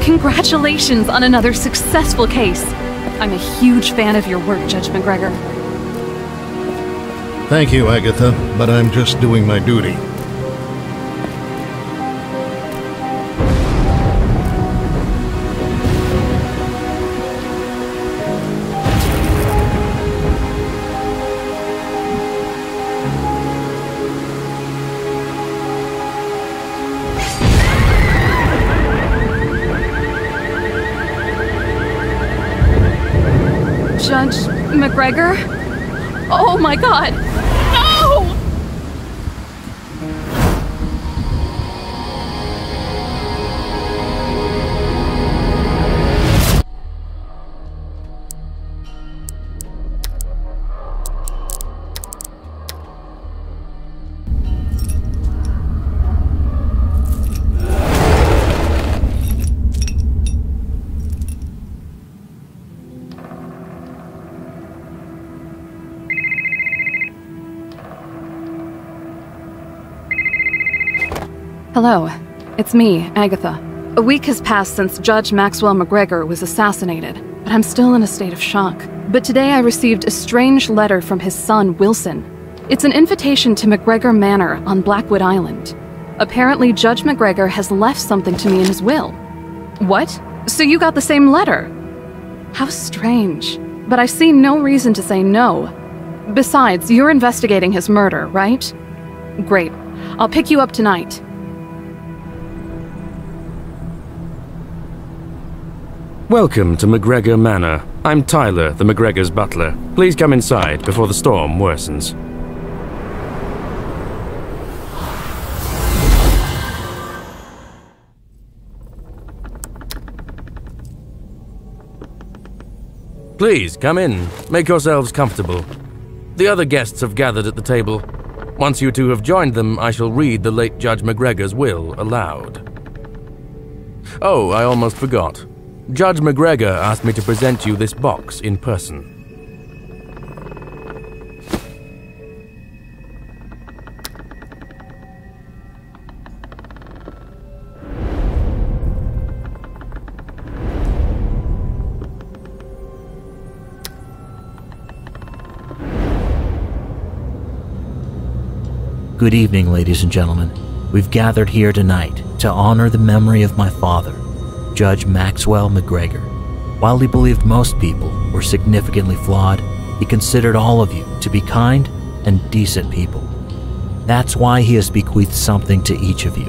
Congratulations on another successful case. I'm a huge fan of your work, Judge McGregor. Thank you, Agatha, but I'm just doing my duty. Judge McGregor? Oh my god! No! Hello, it's me, Agatha. A week has passed since Judge Maxwell McGregor was assassinated, but I'm still in a state of shock. But today I received a strange letter from his son, Wilson. It's an invitation to McGregor Manor on Blackwood Island. Apparently, Judge McGregor has left something to me in his will. What? So you got the same letter? How strange. But I see no reason to say no. Besides, you're investigating his murder, right? Great. I'll pick you up tonight. Welcome to McGregor Manor. I'm Tyler, the McGregor's butler. Please come inside before the storm worsens. Please, come in. Make yourselves comfortable. The other guests have gathered at the table. Once you two have joined them, I shall read the late Judge McGregor's will aloud. Oh, I almost forgot. Judge McGregor asked me to present you this box in person. Good evening, ladies and gentlemen. We've gathered here tonight to honor the memory of my father, Judge Maxwell McGregor. While he believed most people were significantly flawed, he considered all of you to be kind and decent people. That's why he has bequeathed something to each of you.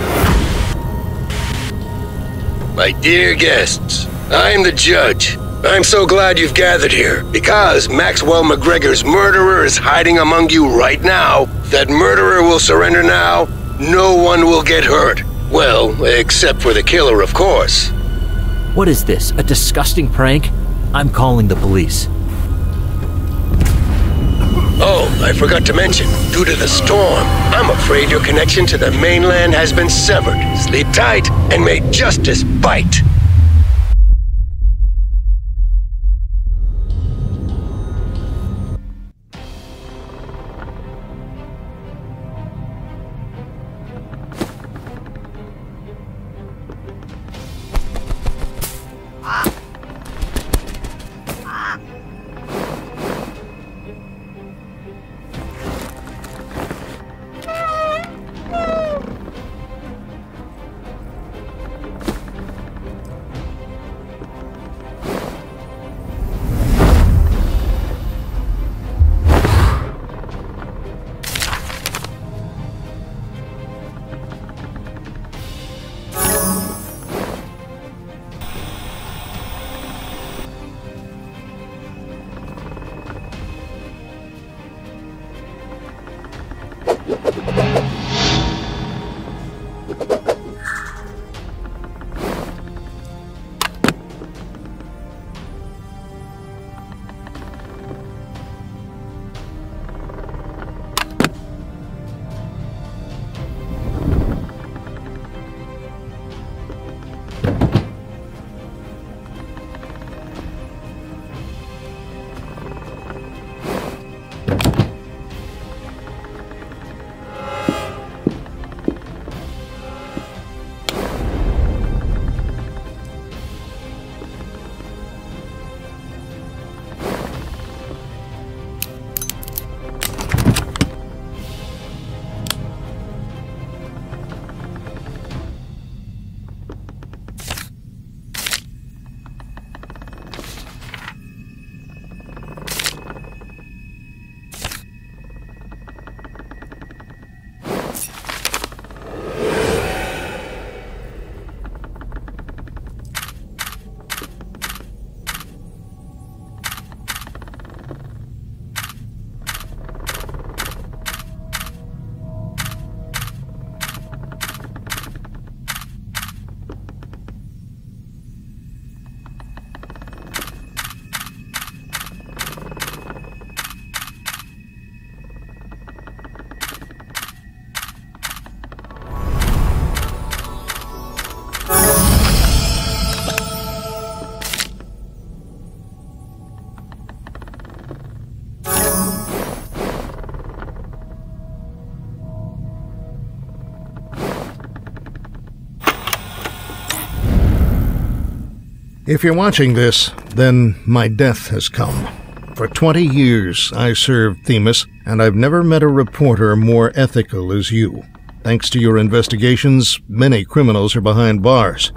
My dear guests, I'm the judge. I'm so glad you've gathered here, because Maxwell McGregor's murderer is hiding among you right now. If that murderer will surrender now, no one will get hurt. Well, except for the killer, of course. What is this, a disgusting prank? I'm calling the police. Oh, I forgot to mention, due to the storm, I'm afraid your connection to the mainland has been severed. Sleep tight, and may justice bite. If you're watching this, then my death has come. For 20 years, I served Themis, and I've never met a reporter more ethical as you. Thanks to your investigations, many criminals are behind bars.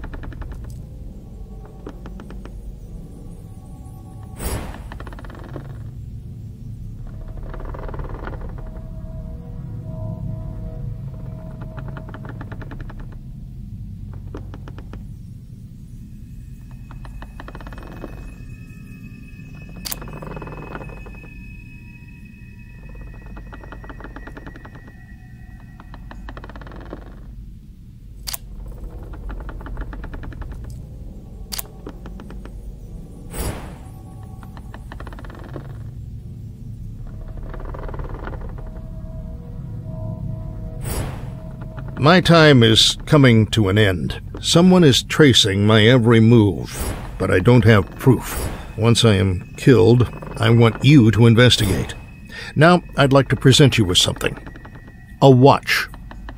My time is coming to an end. Someone is tracing my every move, but I don't have proof. Once I am killed, I want you to investigate. Now, I'd like to present you with something. A watch.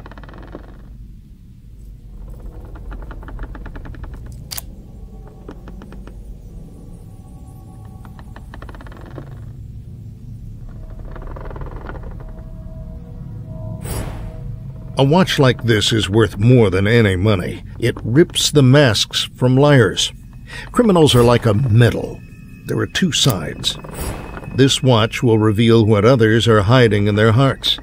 A watch like this is worth more than any money. It rips the masks from liars. Criminals are like a medal. There are two sides. This watch will reveal what others are hiding in their hearts.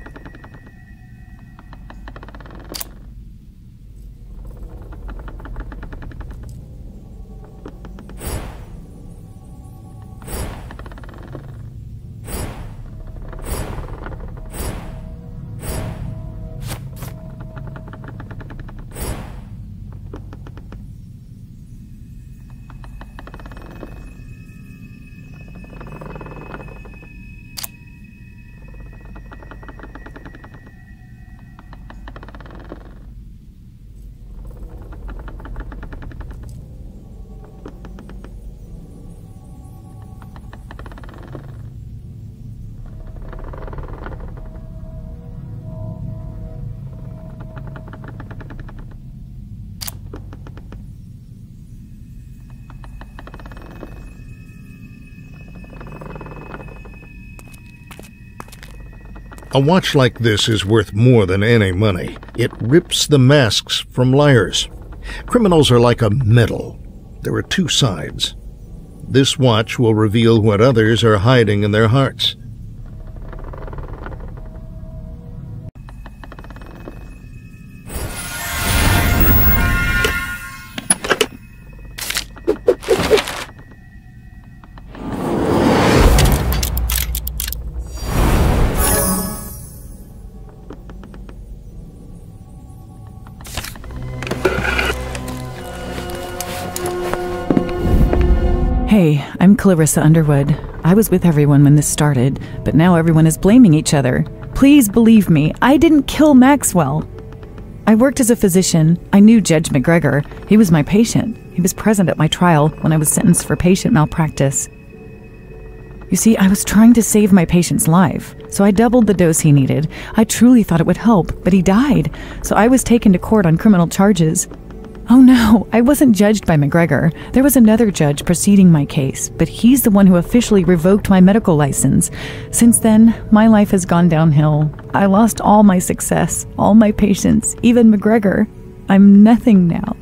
A watch like this is worth more than any money. It rips the masks from liars. Criminals are like a medal. There are two sides. This watch will reveal what others are hiding in their hearts. Hey, I'm Clarissa Underwood. I was with everyone when this started, but now everyone is blaming each other. Please believe me, I didn't kill Maxwell. I worked as a physician. I knew Judge McGregor. He was my patient. He was present at my trial when I was sentenced for patient malpractice. You see, I was trying to save my patient's life, so I doubled the dose he needed. I truly thought it would help, but he died, so I was taken to court on criminal charges. Oh no, I wasn't judged by McGregor. There was another judge preceding my case, but he's the one who officially revoked my medical license. Since then, my life has gone downhill. I lost all my success, all my patients, even McGregor. I'm nothing now.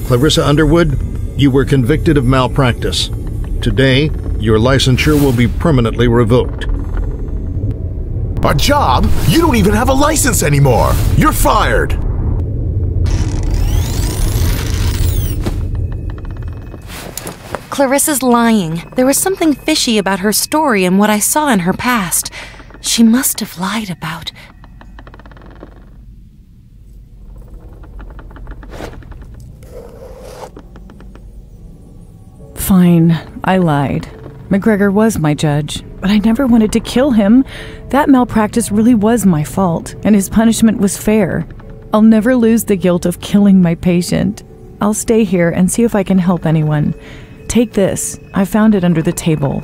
Clarissa Underwood, you were convicted of malpractice. Today, your licensure will be permanently revoked. A job? You don't even have a license anymore! You're fired! Clarissa's lying. There was something fishy about her story and what I saw in her past. She must have lied about... Fine, I lied. McGregor was my judge, but I never wanted to kill him. That malpractice really was my fault, and his punishment was fair. I'll never lose the guilt of killing my patient. I'll stay here and see if I can help anyone. Take this. I found it under the table.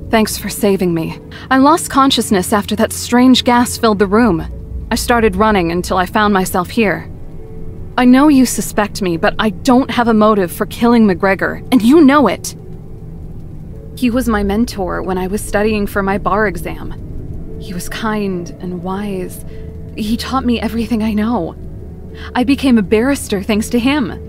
Thanks for saving me. I lost consciousness after that strange gas filled the room. I started running until I found myself here. I know you suspect me, but I don't have a motive for killing McGregor, and you know it. He was my mentor when I was studying for my bar exam. He was kind and wise. He taught me everything I know. I became a barrister thanks to him.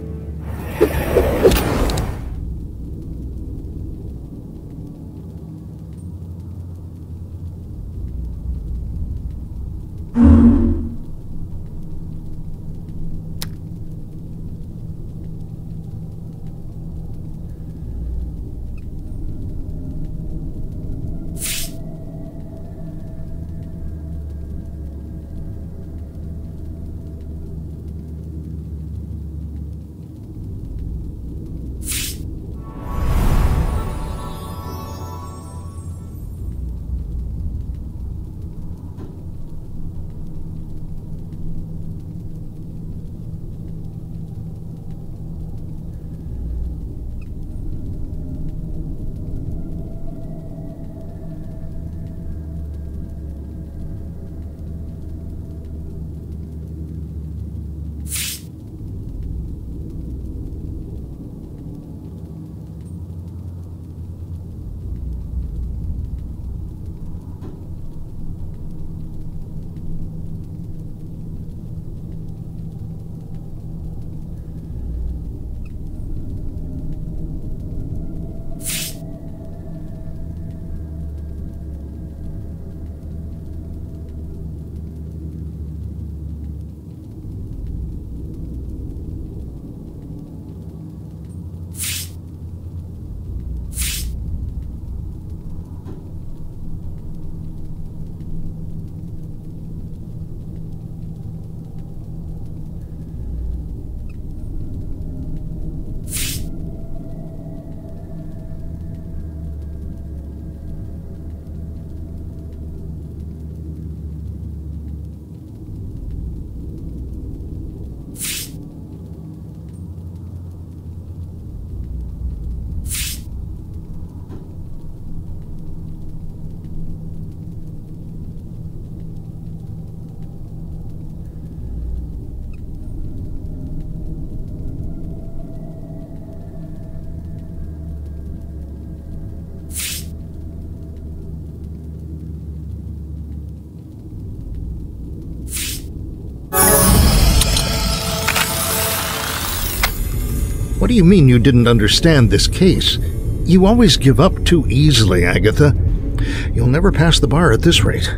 What do you mean you didn't understand this case? You always give up too easily, Agatha. You'll never pass the bar at this rate.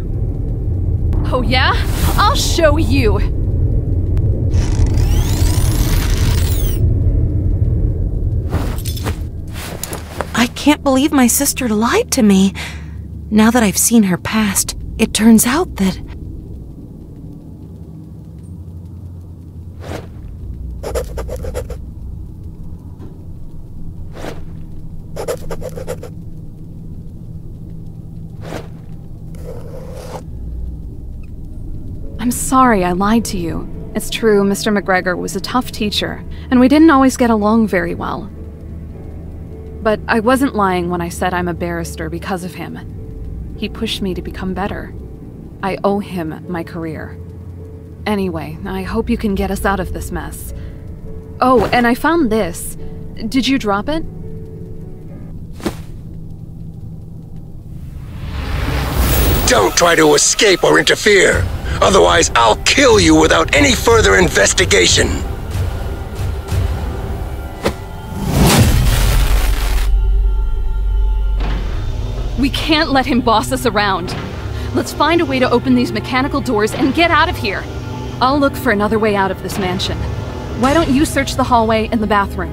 Oh yeah? I'll show you! I can't believe my sister lied to me. Now that I've seen her past, it turns out that... I'm sorry I lied to you. It's true, Mr. McGregor was a tough teacher, and we didn't always get along very well. But I wasn't lying when I said I'm a barrister because of him. He pushed me to become better. I owe him my career. Anyway, I hope you can get us out of this mess. Oh, and I found this. Did you drop it? Don't try to escape or interfere. Otherwise, I'll kill you without any further investigation. We can't let him boss us around. Let's find a way to open these mechanical doors and get out of here. I'll look for another way out of this mansion. Why don't you search the hallway and the bathroom?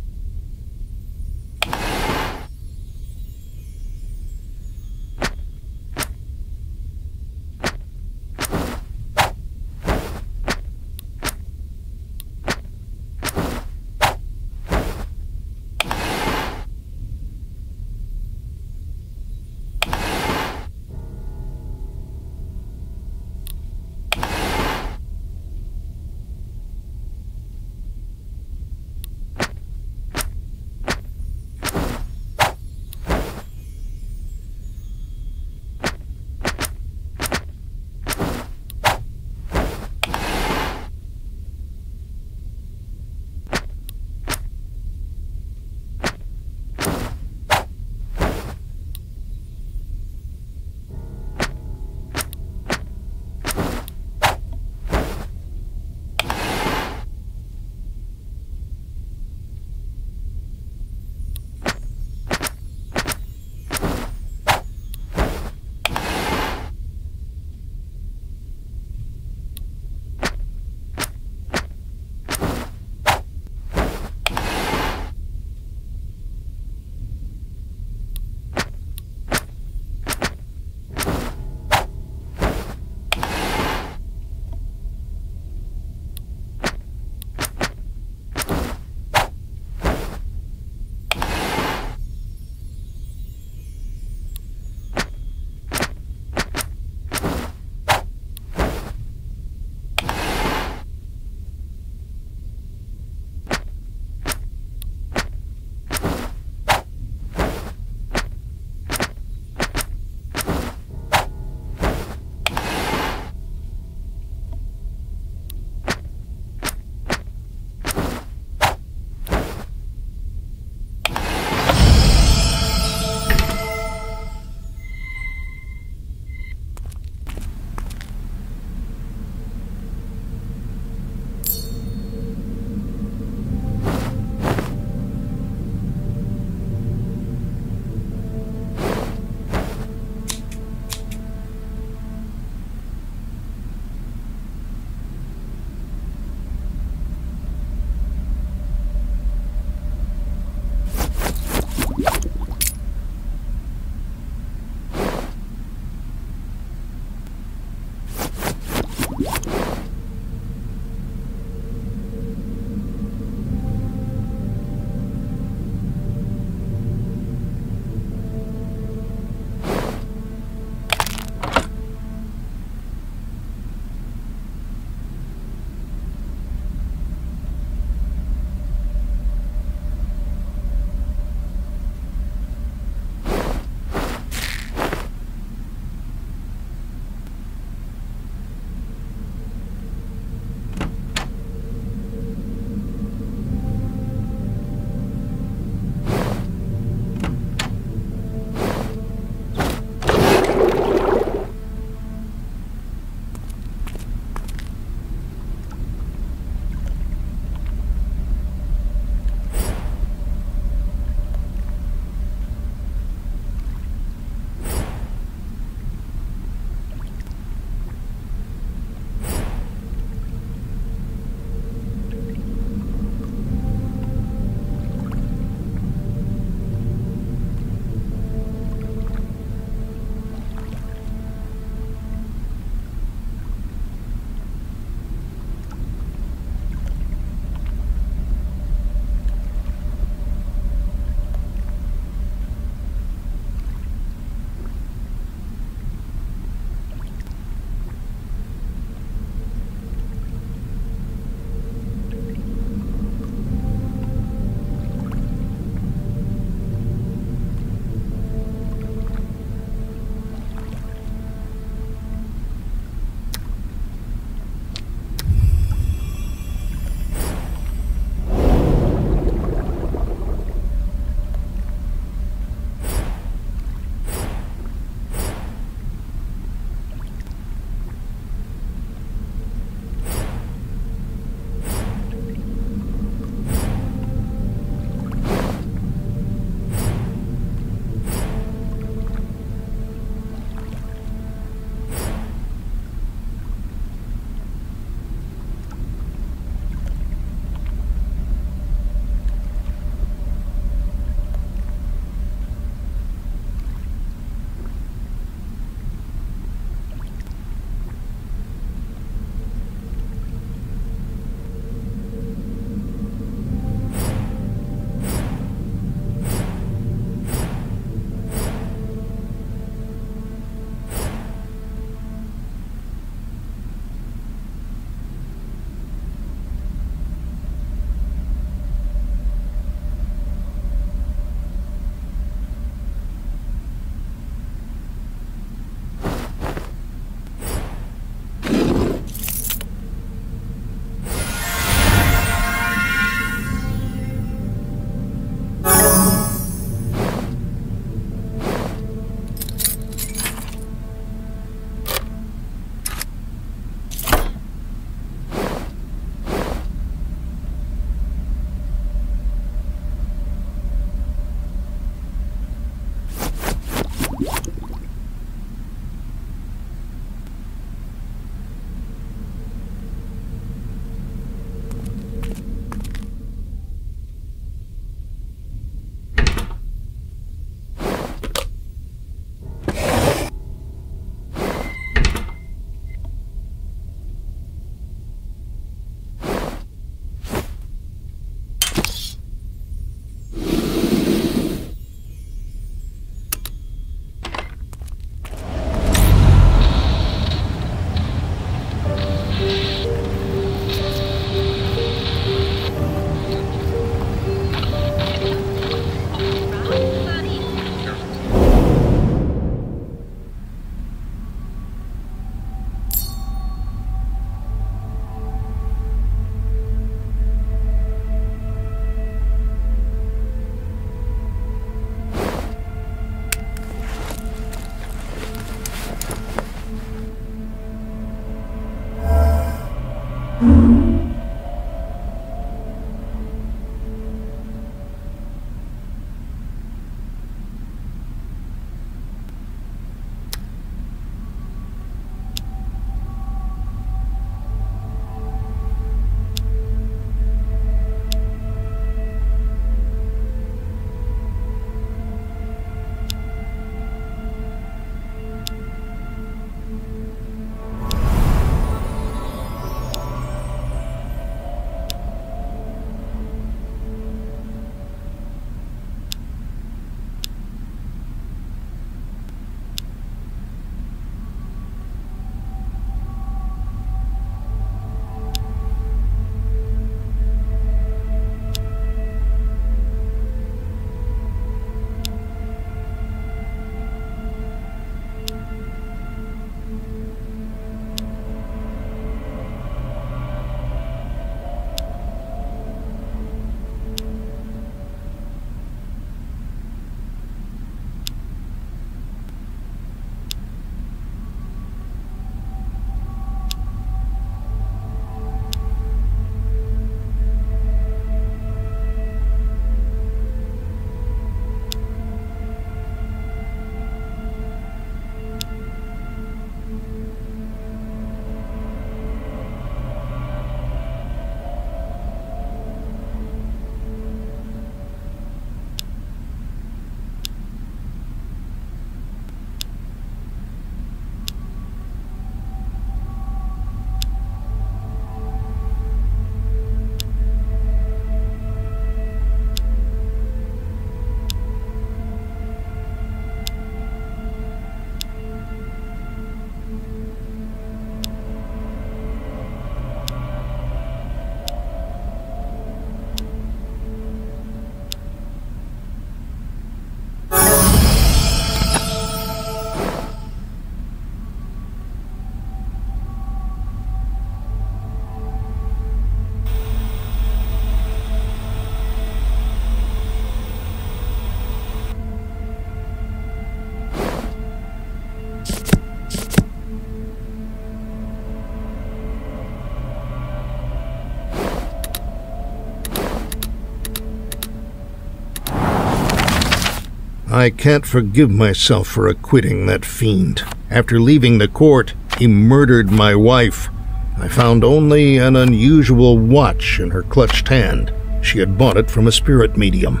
I can't forgive myself for acquitting that fiend. After leaving the court, he murdered my wife. I found only an unusual watch in her clutched hand. She had bought it from a spirit medium.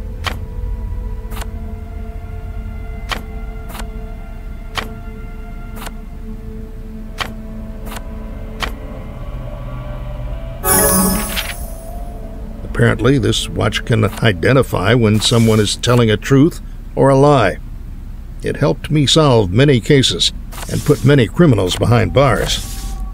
Apparently, this watch can identify when someone is telling a truth or a lie. It helped me solve many cases and put many criminals behind bars.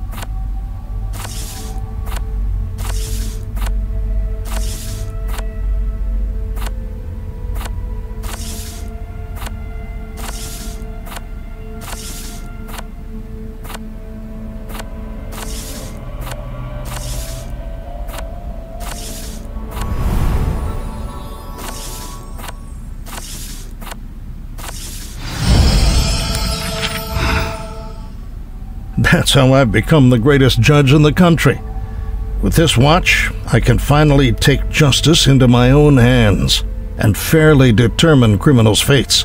That's how I've become the greatest judge in the country. With this watch, I can finally take justice into my own hands and fairly determine criminals' fates.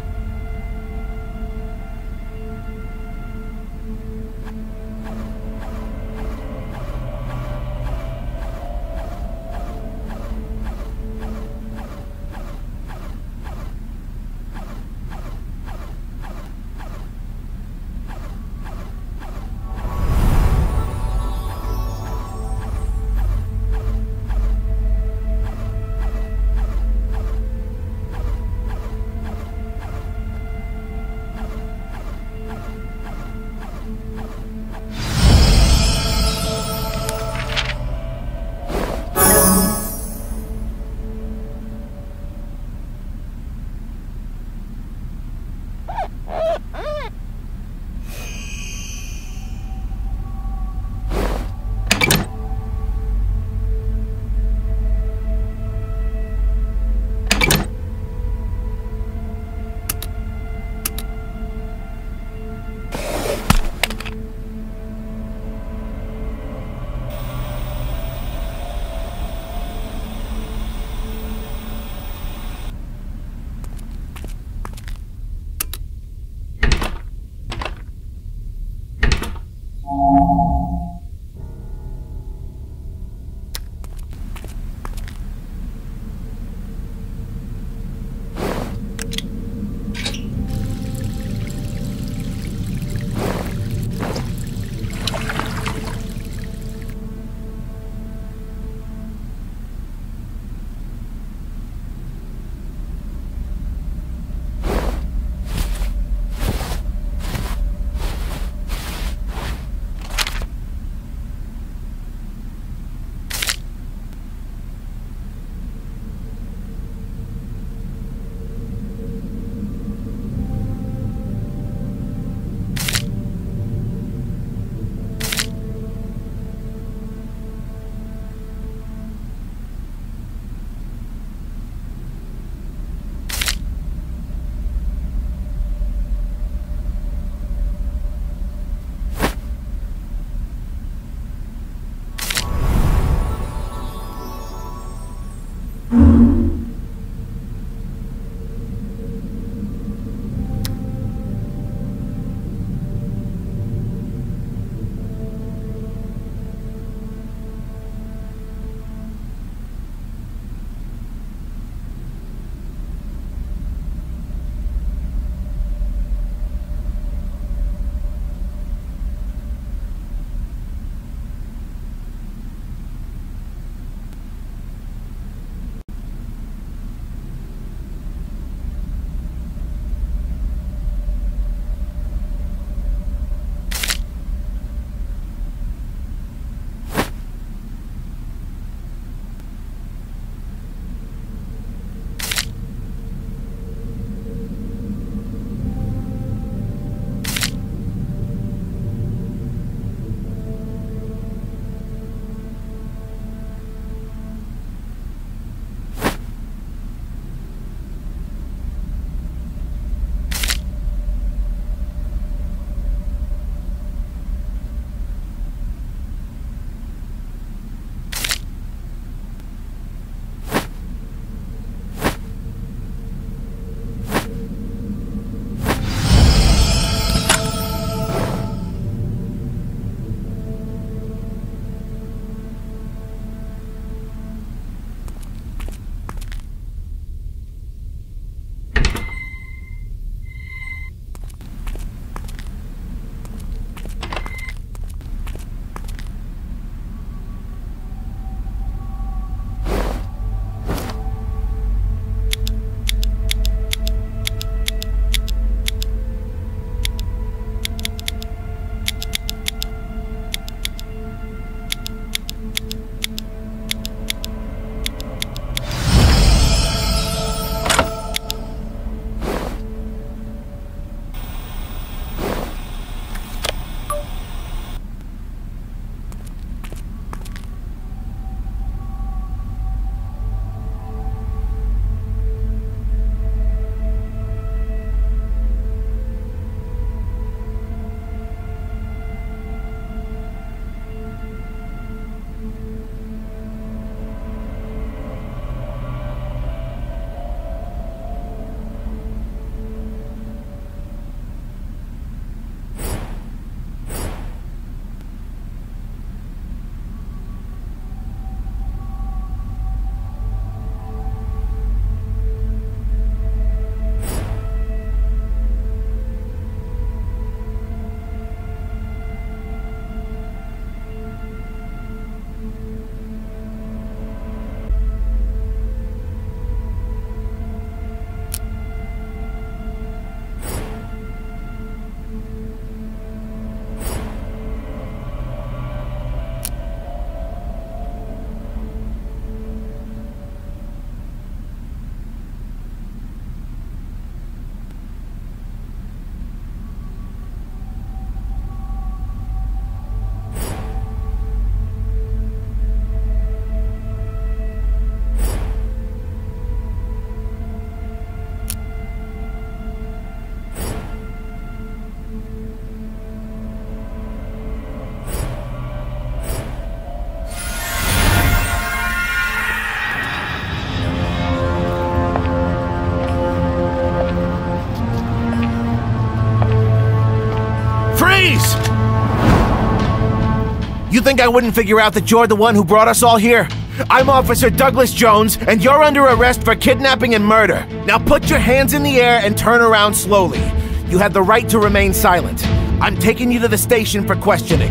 You think I wouldn't figure out that you're the one who brought us all here? I'm Officer Douglas Jones, and you're under arrest for kidnapping and murder. Now put your hands in the air and turn around slowly. You have the right to remain silent. I'm taking you to the station for questioning.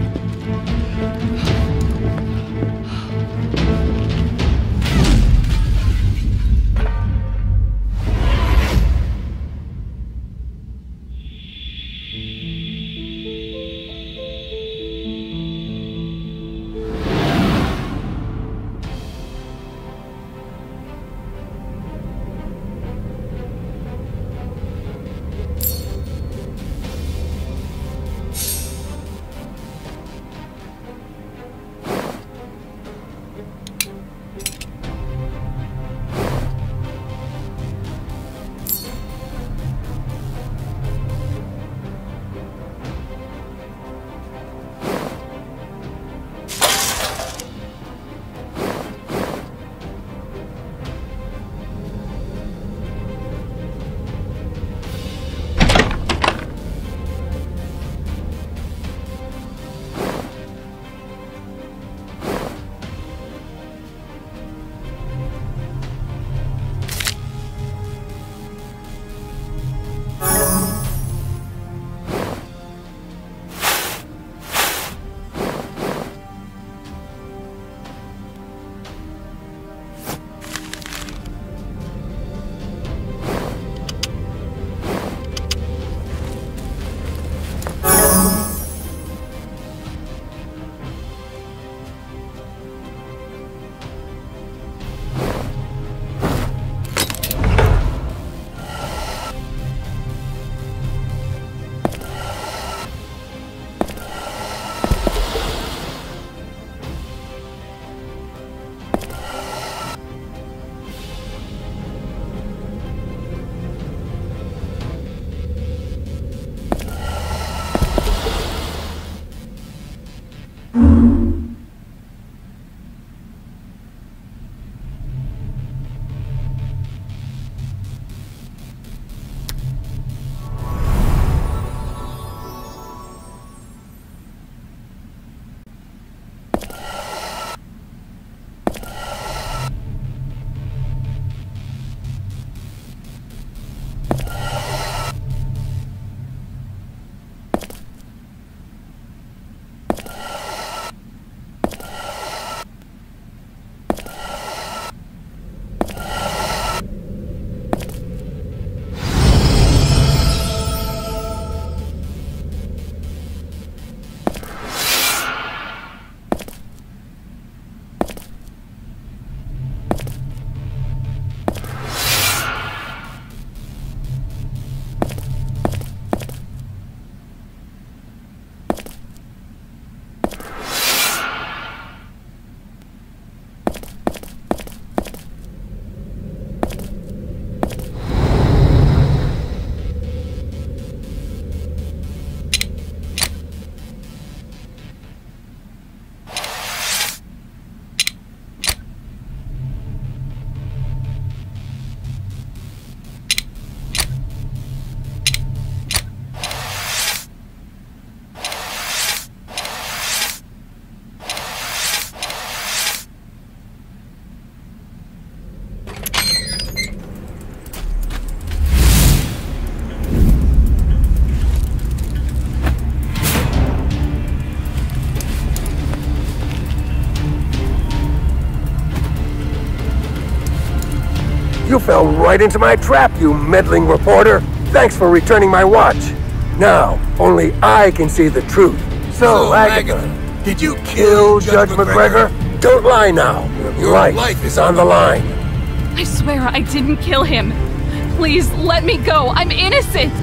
You fell right into my trap, you meddling reporter. Thanks for returning my watch. Now, only I can see the truth. So, Agatha, did you kill Judge McGregor? Don't lie now. Your life is on the line. I swear I didn't kill him. Please, let me go. I'm innocent.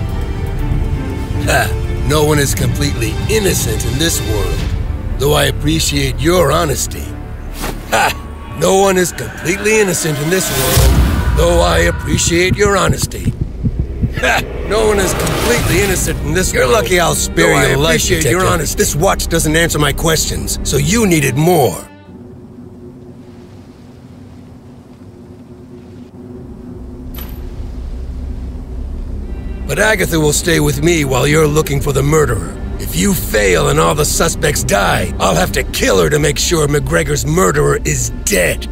Ha! No one is completely innocent in this world, though I appreciate your honesty. Ha! No one is completely innocent in this world, though I appreciate your honesty. Ha! No one is completely innocent in this world. You're lucky I'll spare your life, Detective. Your honesty. This watch doesn't answer my questions, so you needed more. But Agatha will stay with me while you're looking for the murderer. If you fail and all the suspects die, I'll have to kill her to make sure McGregor's murderer is dead.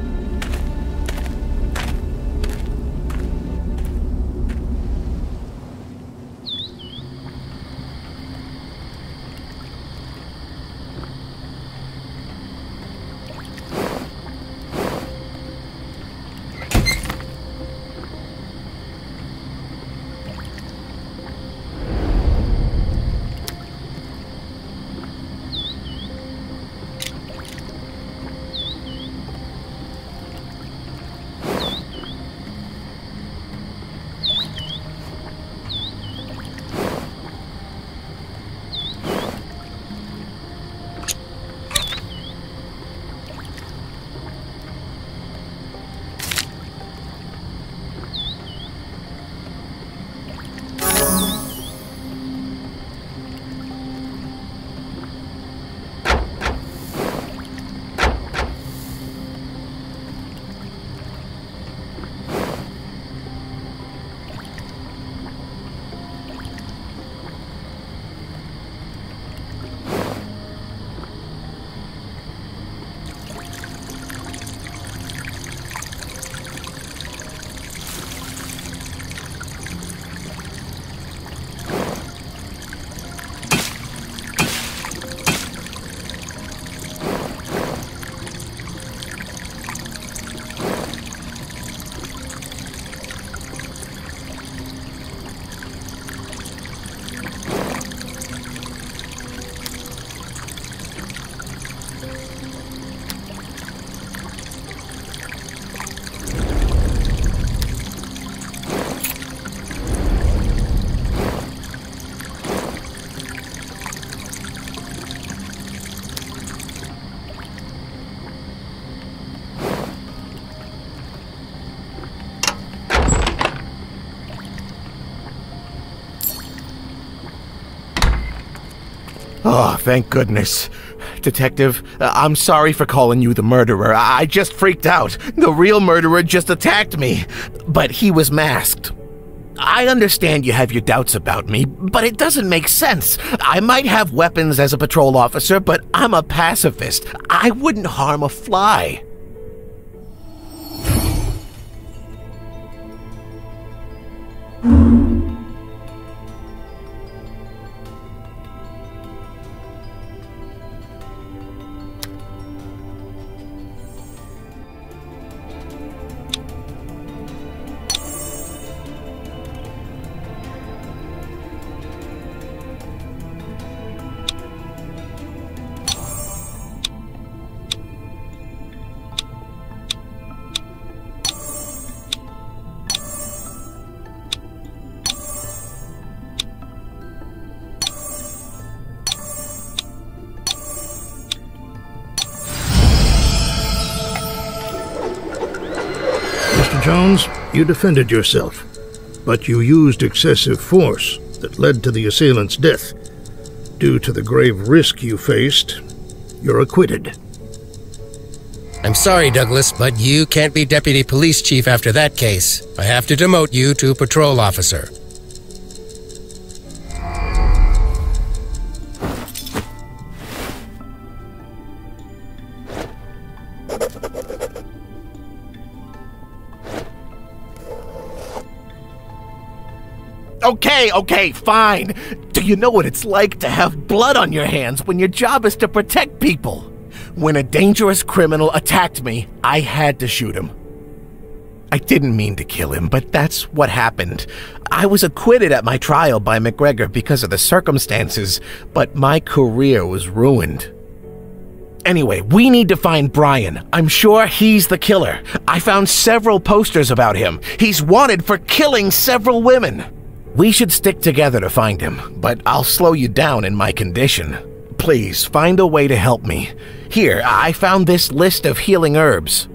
Oh, thank goodness. Detective, I'm sorry for calling you the murderer. I just freaked out. The real murderer just attacked me, but he was masked. I understand you have your doubts about me, but it doesn't make sense. I might have weapons as a patrol officer, but I'm a pacifist. I wouldn't harm a fly. Jones, you defended yourself, but you used excessive force that led to the assailant's death. Due to the grave risk you faced, you're acquitted. I'm sorry, Douglas, but you can't be deputy police chief after that case. I have to demote you to patrol officer. Okay, fine. Do you know what it's like to have blood on your hands when your job is to protect people? When a dangerous criminal attacked me, I had to shoot him. I didn't mean to kill him, but that's what happened. I was acquitted at my trial by McGregor because of the circumstances, but my career was ruined. Anyway, we need to find Brian. I'm sure he's the killer. I found several posters about him. He's wanted for killing several women. We should stick together to find him, but I'll slow you down in my condition. Please, find a way to help me. Here, I found this list of healing herbs.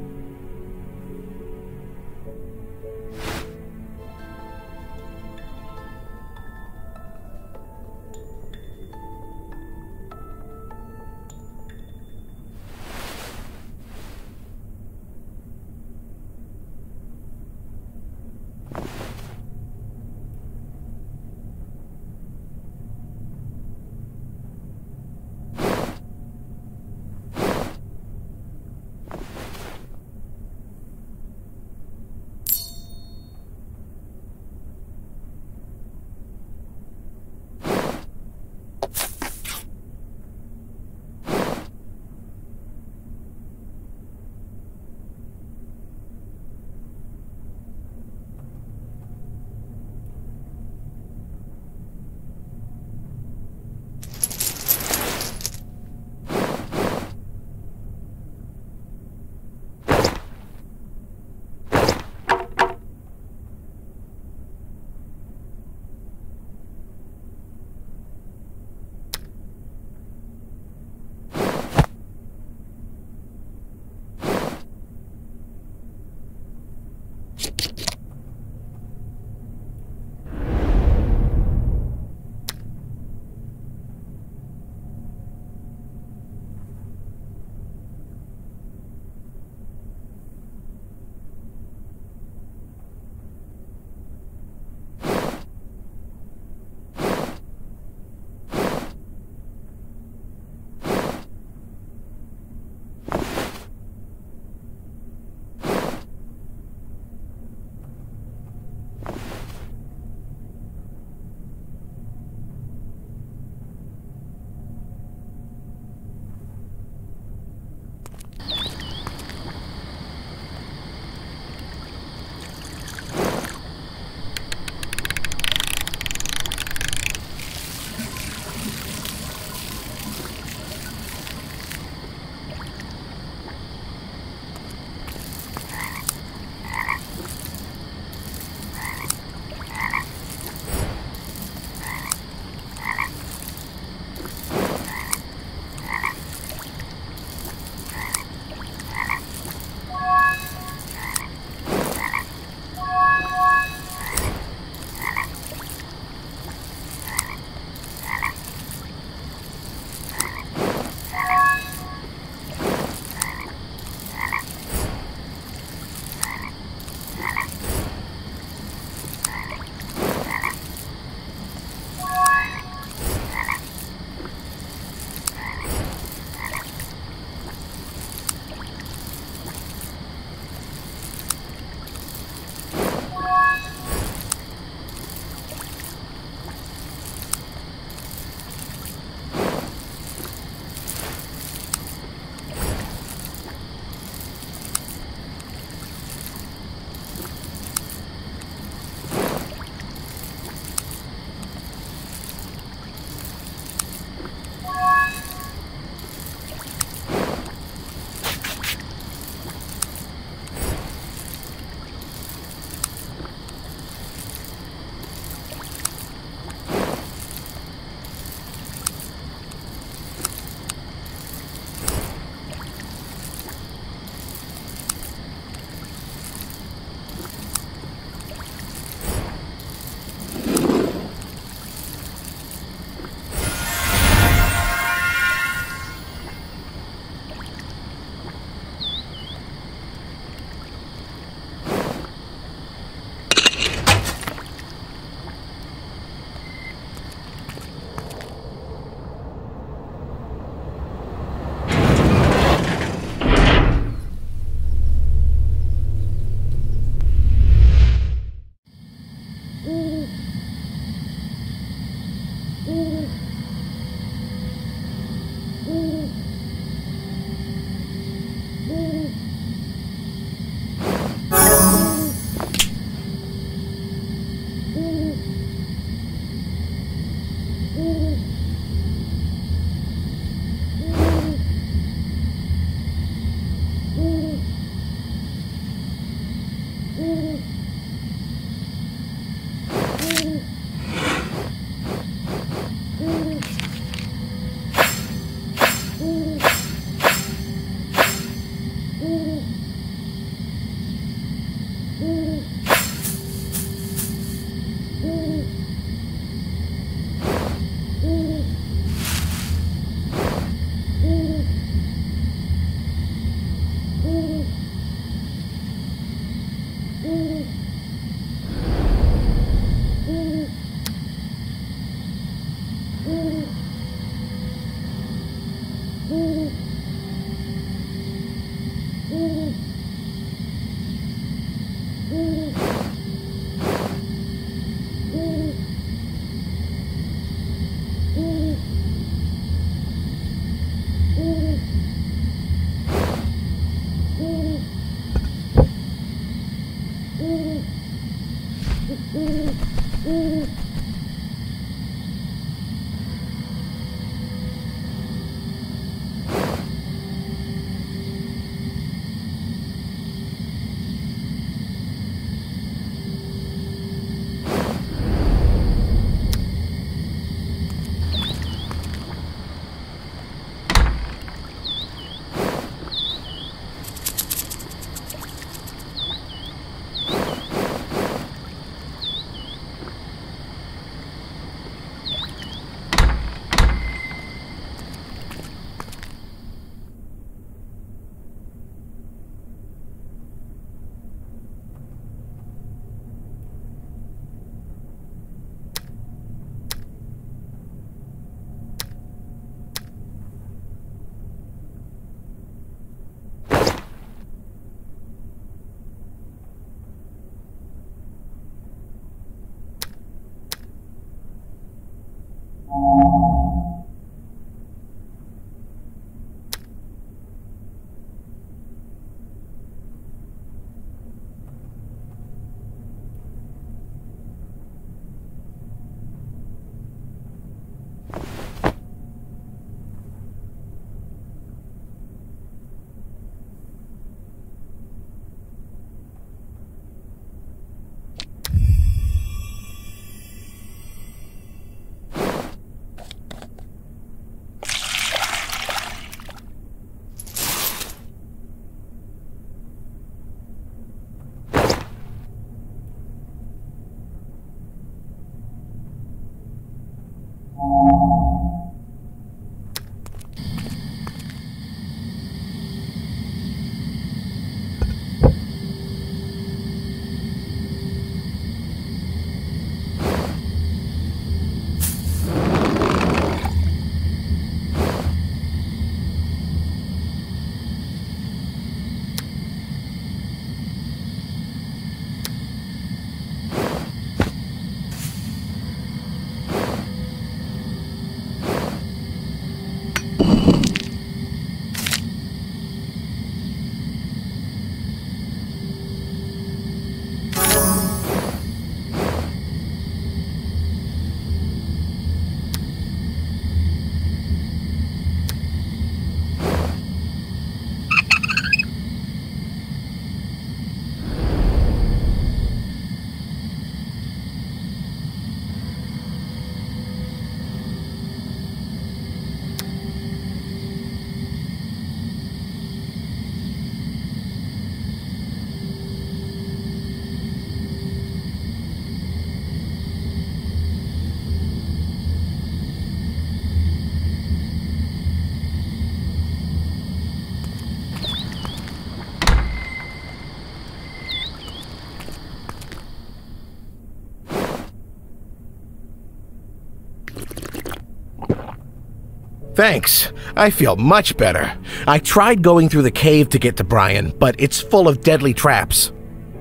Thanks. I feel much better. I tried going through the cave to get to Brian, but it's full of deadly traps.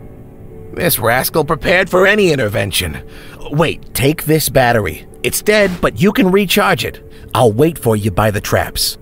This rascal prepared for any intervention. Wait, take this battery. It's dead, but you can recharge it. I'll wait for you by the traps.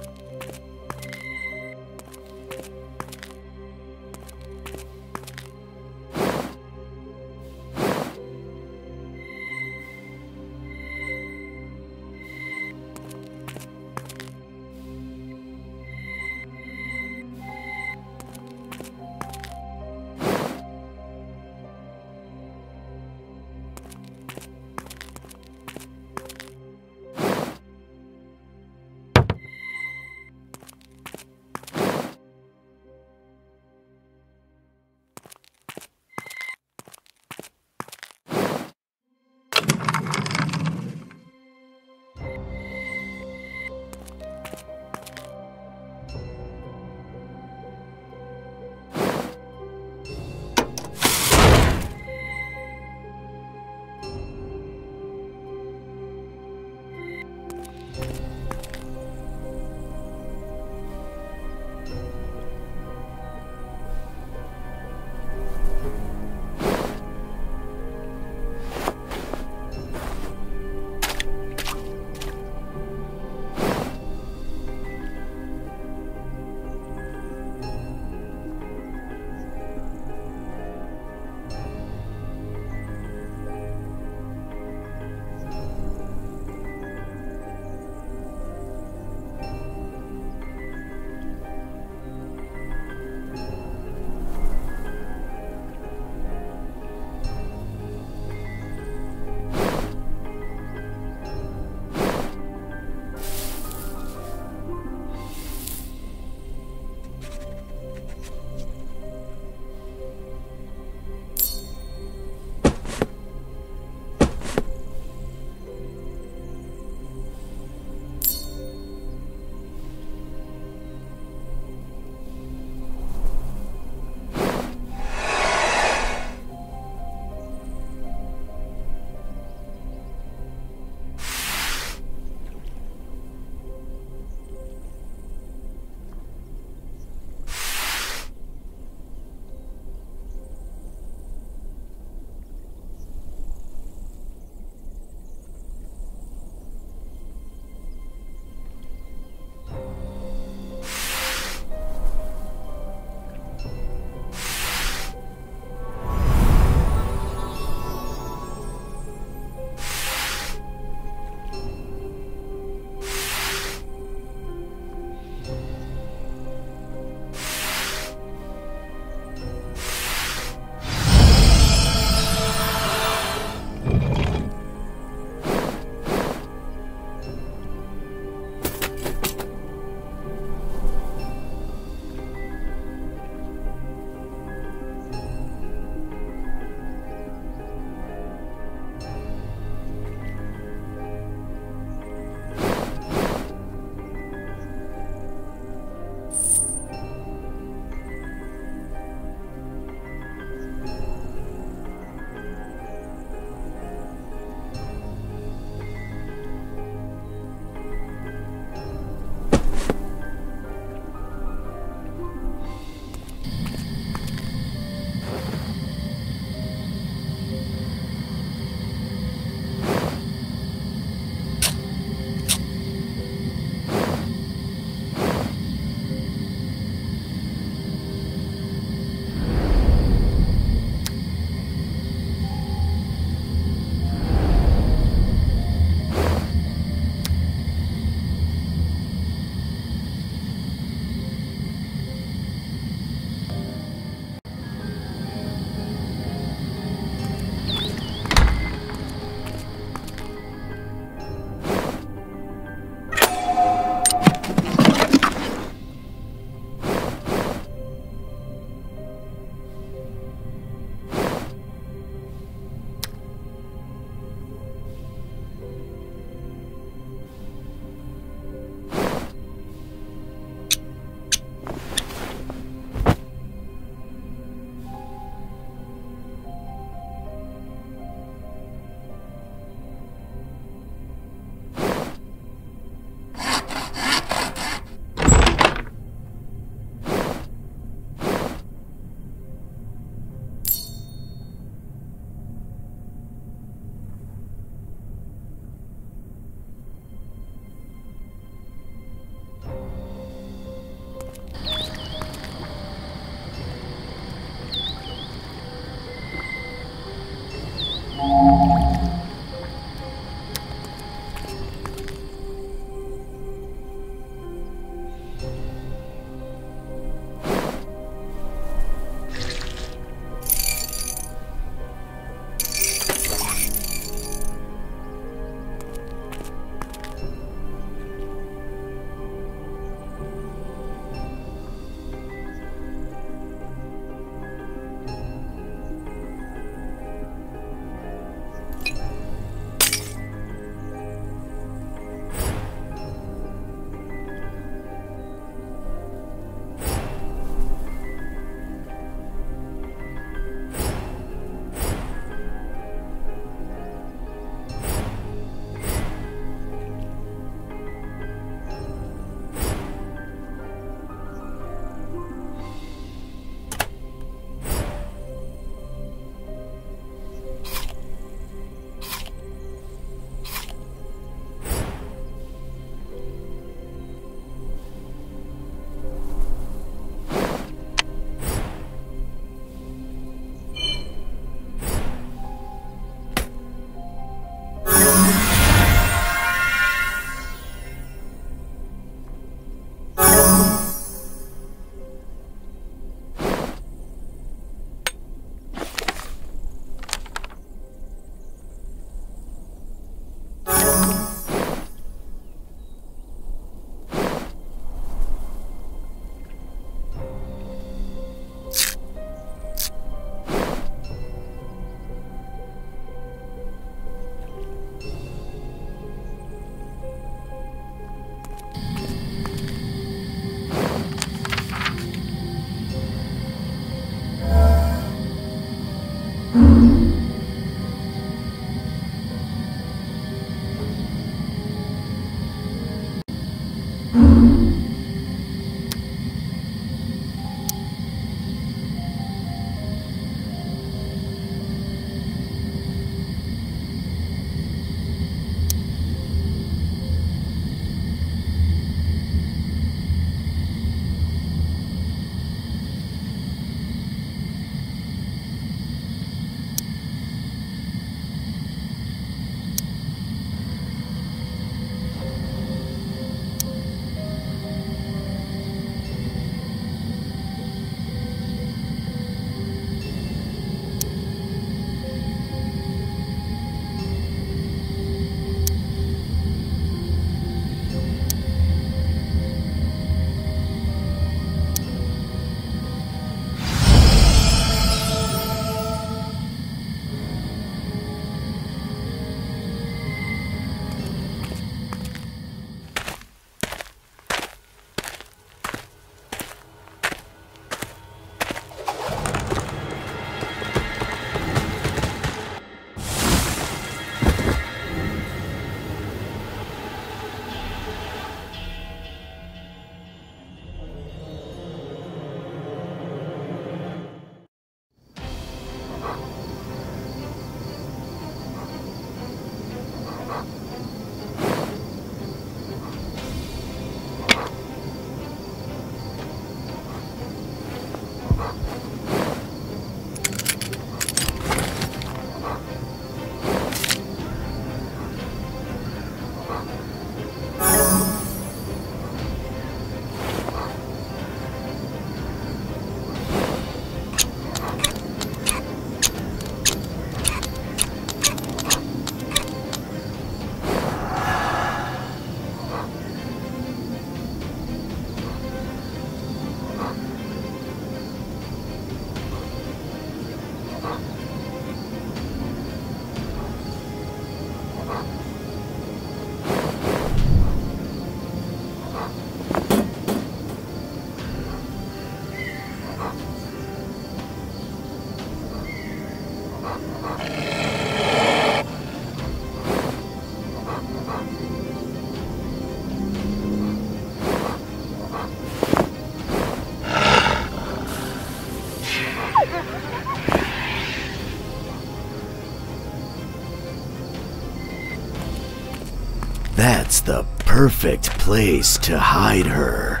That's the perfect place to hide her.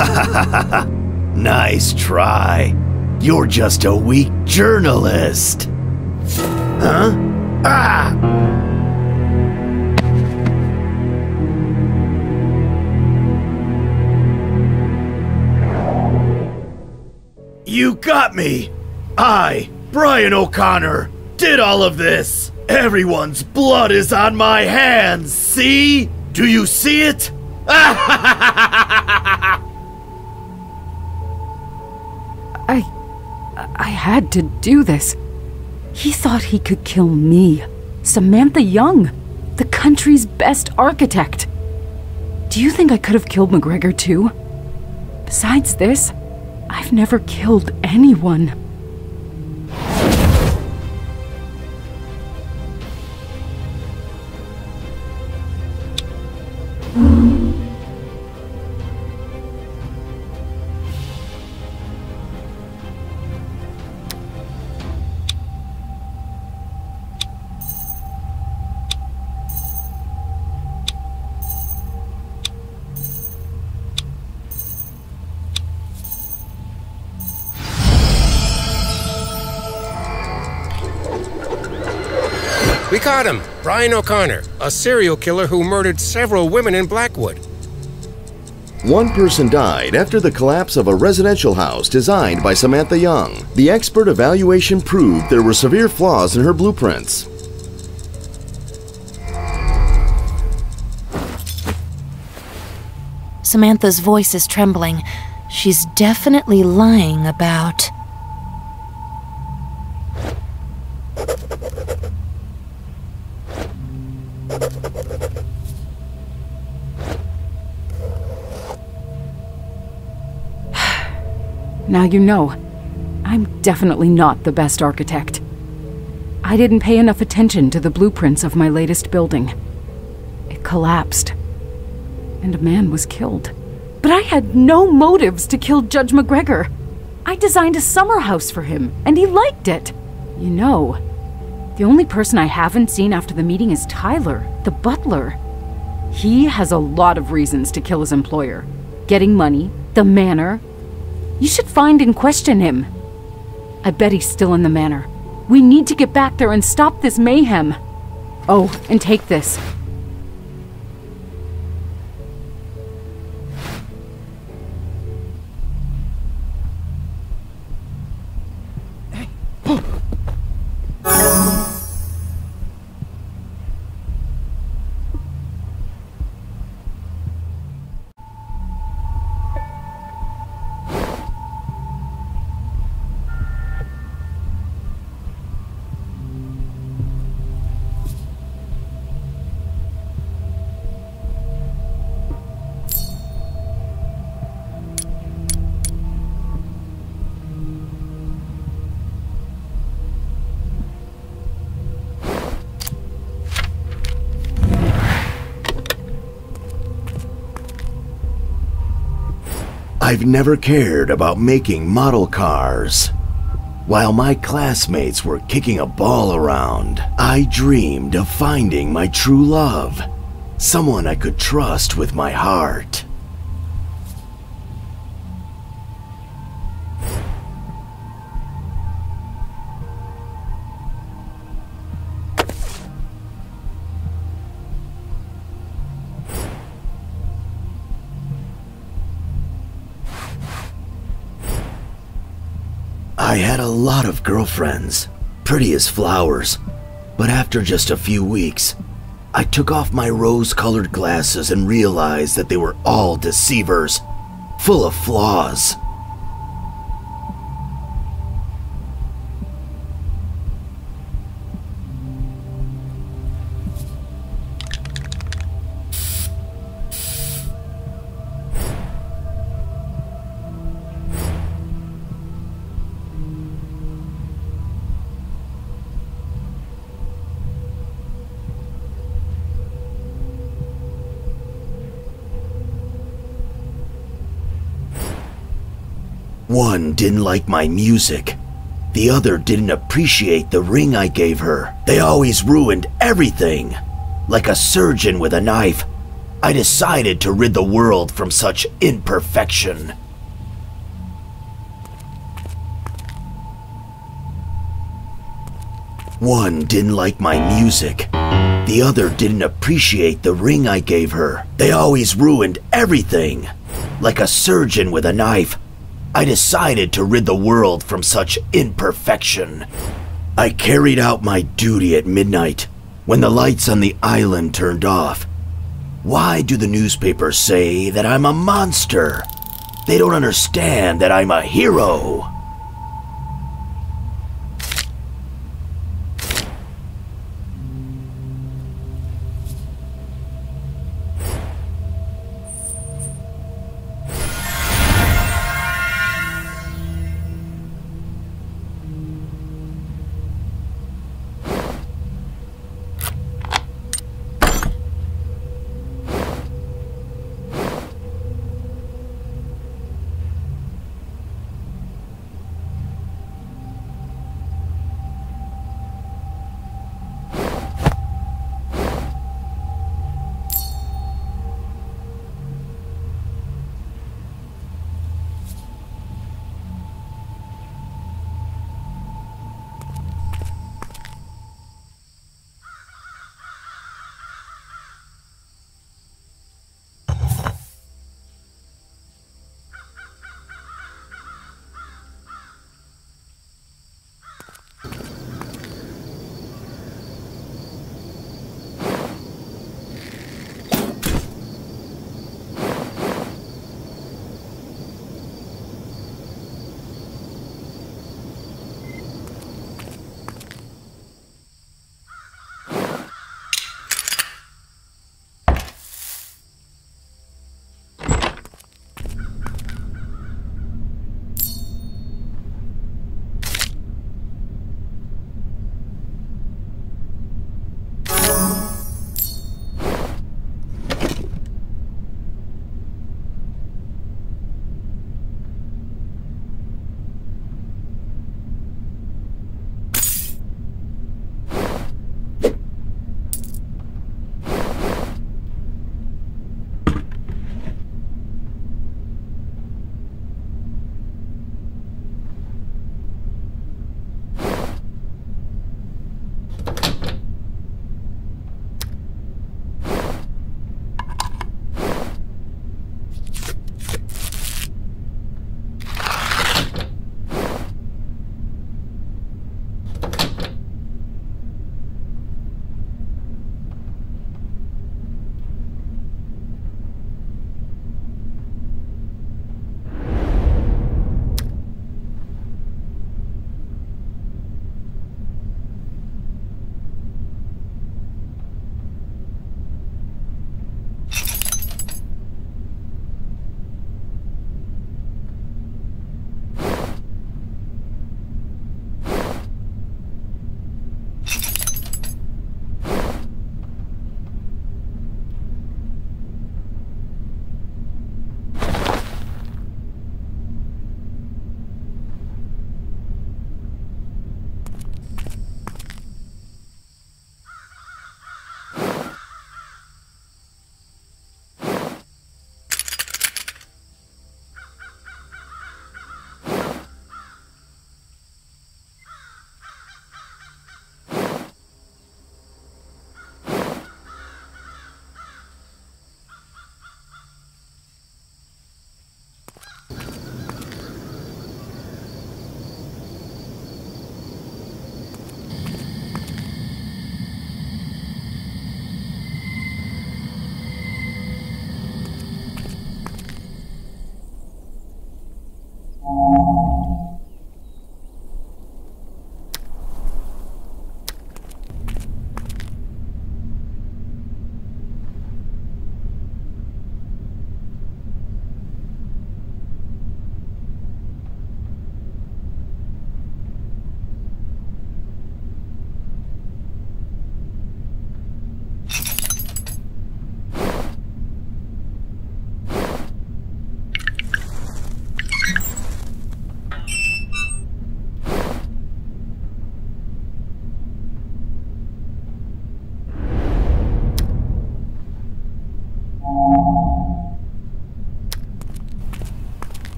Nice try. You're just a weak journalist. Huh? Ah! You got me! I, Brian O'Connor, did all of this! Everyone's blood is on my hands, see? Do you see it? I had to do this. He thought he could kill me, Samantha Young, the country's best architect. Do you think I could have killed McGregor too? Besides this, I've never killed anyone. We caught him! Brian O'Connor, a serial killer who murdered several women in Blackwood. One person died after the collapse of a residential house designed by Samantha Young. The expert evaluation proved there were severe flaws in her blueprints. Samantha's voice is trembling. She's definitely lying about... Now you know, I'm definitely not the best architect. I didn't pay enough attention to the blueprints of my latest building. It collapsed, and a man was killed. But I had no motives to kill Judge McGregor. I designed a summer house for him, and he liked it. You know, the only person I haven't seen after the meeting is Tyler, the butler. He has a lot of reasons to kill his employer. Getting money, the manor. You should find and question him. I bet he's still in the manor. We need to get back there and stop this mayhem. Oh, and take this. I've never cared about making model cars. While my classmates were kicking a ball around, I dreamed of finding my true love, someone I could trust with my heart. I had a lot of girlfriends, pretty as flowers, but after just a few weeks, I took off my rose-colored glasses and realized that they were all deceivers, full of flaws. One didn't like my music. The other didn't appreciate the ring I gave her. They always ruined everything, like a surgeon with a knife. I decided to rid the world from such imperfection. One didn't like my music. The other didn't appreciate the ring I gave her. They always ruined everything. Like a surgeon with a knife, I decided to rid the world from such imperfection. I carried out my duty at midnight, when the lights on the island turned off. Why do the newspapers say that I'm a monster? They don't understand that I'm a hero.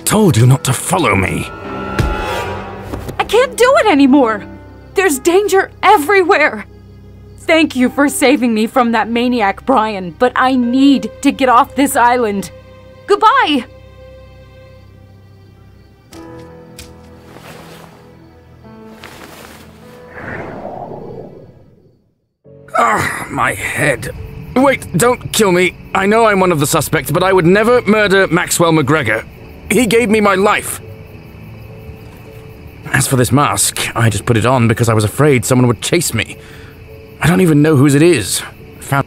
told you not to follow me. I can't do it anymore! There's danger everywhere! Thank you for saving me from that maniac, Brian, but I need to get off this island. Goodbye! Ah, my head. Wait, don't kill me. I know I'm one of the suspects, but I would never murder Maxwell McGregor. He gave me my life. As for this mask, I just put it on because I was afraid someone would chase me. I don't even know whose it is. Found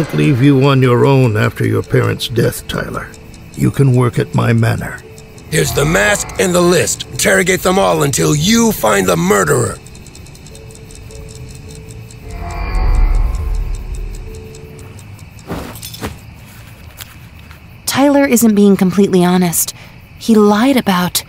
won't leave you on your own after your parents' death, Tyler. You can work at my manor. Here's the mask and the list. Interrogate them all until you find the murderer. Tyler isn't being completely honest. He lied about...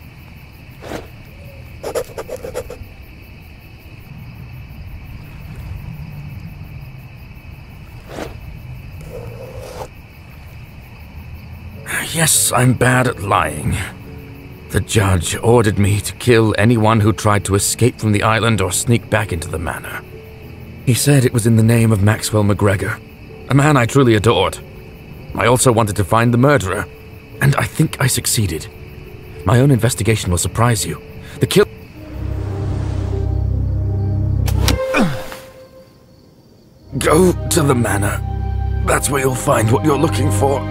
Yes, I'm bad at lying. The judge ordered me to kill anyone who tried to escape from the island or sneak back into the manor. He said it was in the name of Maxwell McGregor, a man I truly adored. I also wanted to find the murderer, and I think I succeeded. My own investigation will surprise you. The kill... Go to the manor. That's where you'll find what you're looking for.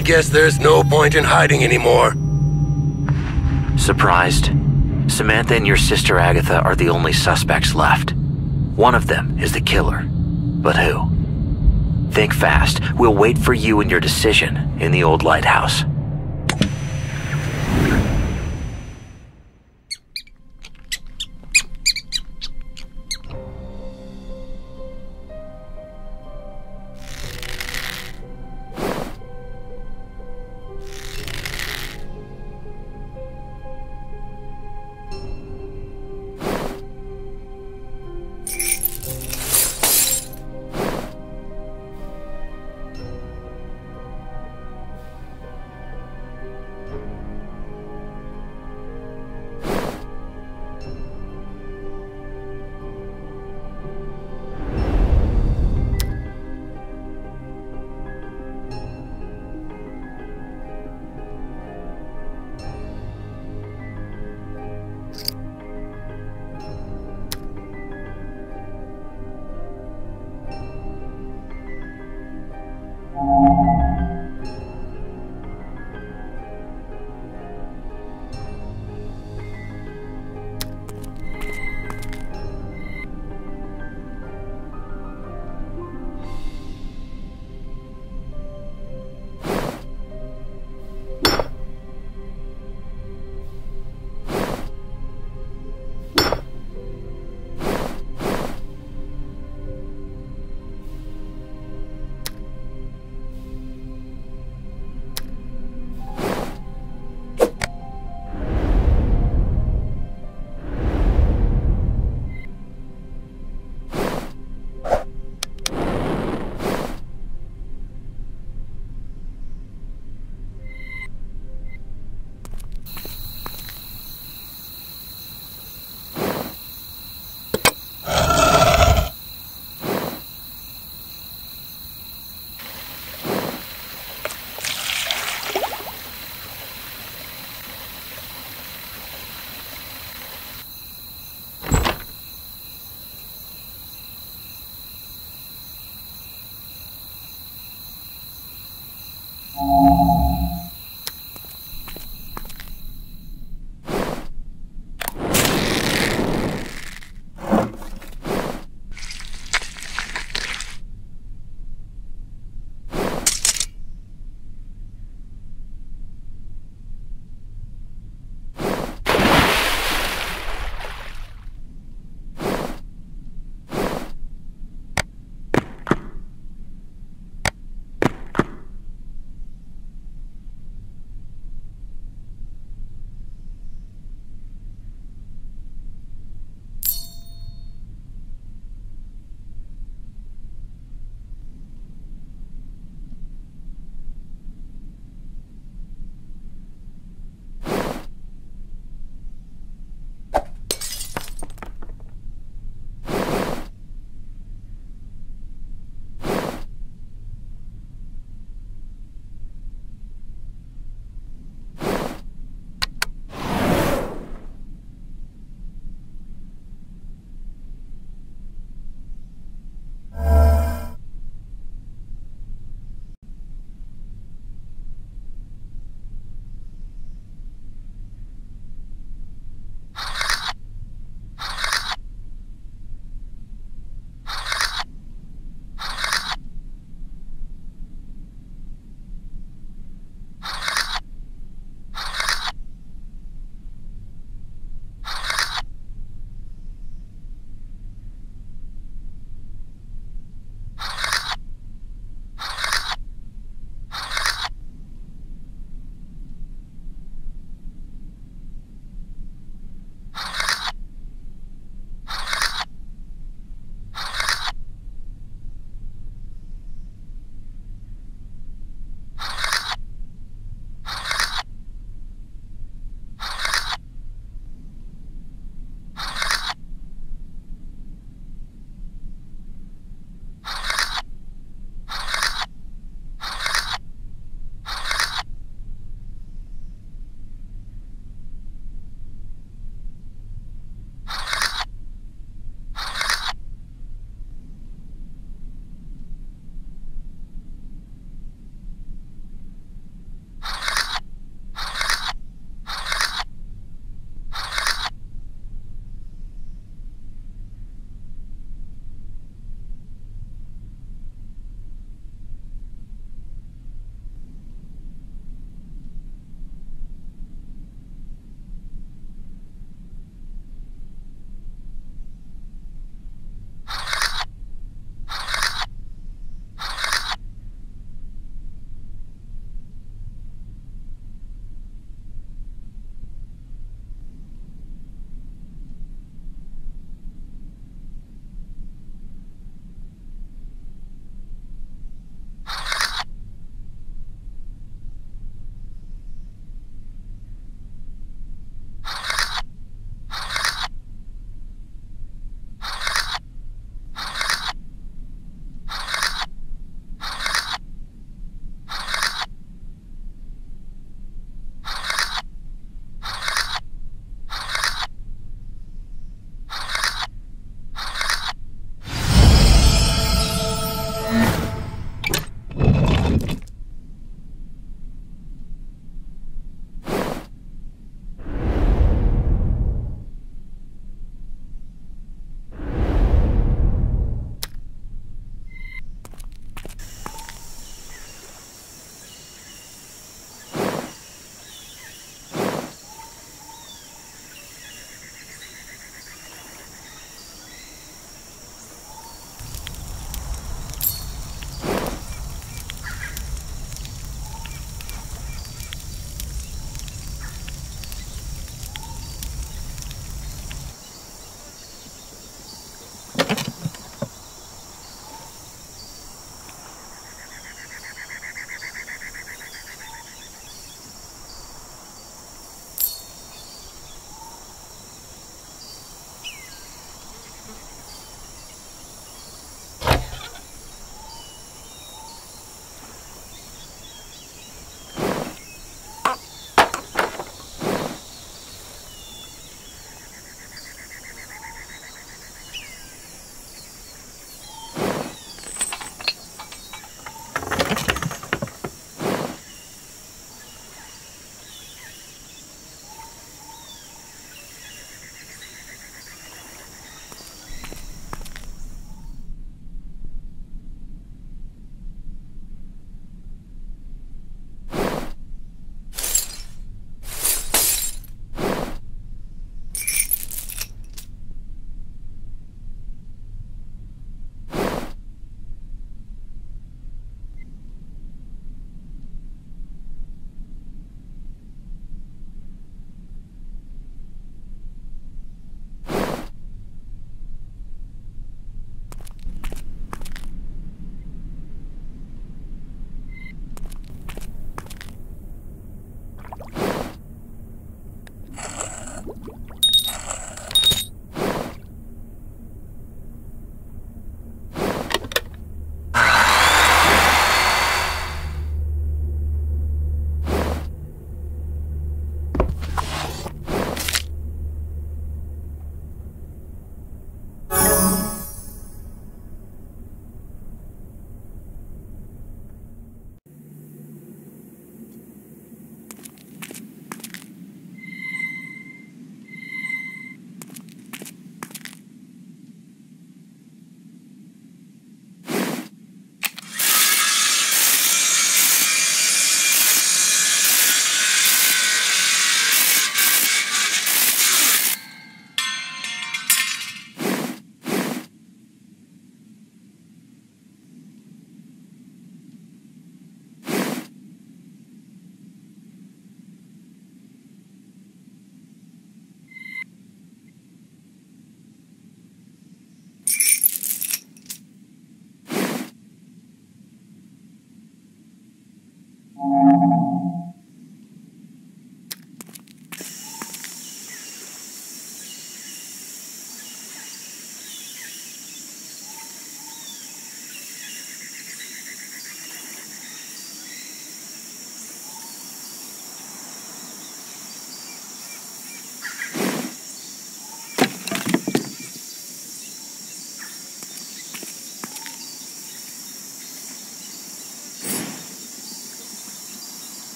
I guess there's no point in hiding anymore. Surprised? Samantha and your sister Agatha are the only suspects left. One of them is the killer. But who? Think fast. We'll wait for you and your decision in the old lighthouse.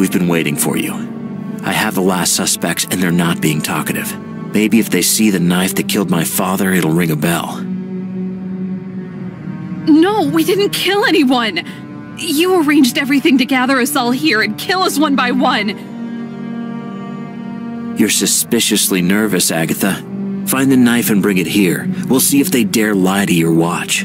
We've been waiting for you. I have the last suspects, and they're not being talkative. Maybe if they see the knife that killed my father, it'll ring a bell. No, we didn't kill anyone! You arranged everything to gather us all here and kill us one by one! You're suspiciously nervous, Agatha. Find the knife and bring it here. We'll see if they dare lie to your watch.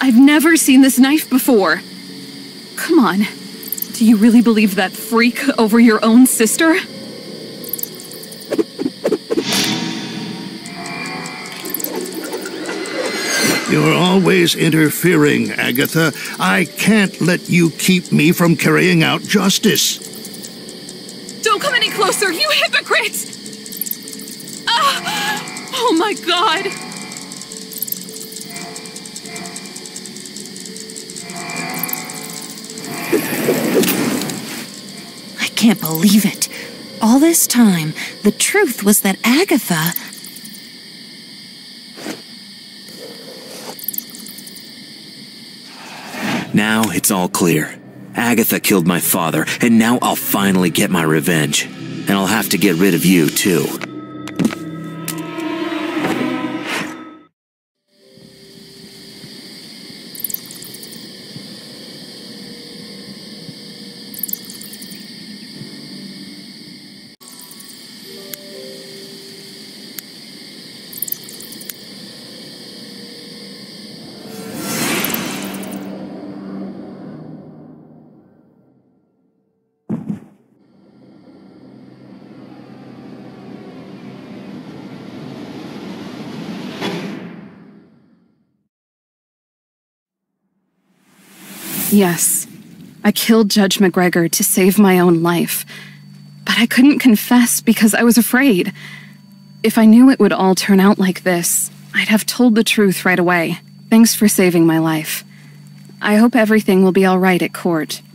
I've never seen this knife before. Come on. Do you really believe that freak over your own sister? You're always interfering, Agatha. I can't let you keep me from carrying out justice. Don't come any closer, you hypocrite! Oh my God! I can't believe it. All this time, the truth was that Agatha... Now it's all clear. Agatha killed my father, and now I'll finally get my revenge. And I'll have to get rid of you, too. Yes, I killed Judge McGregor to save my own life, but I couldn't confess because I was afraid. If I knew it would all turn out like this, I'd have told the truth right away. Thanks for saving my life. I hope everything will be all right at court.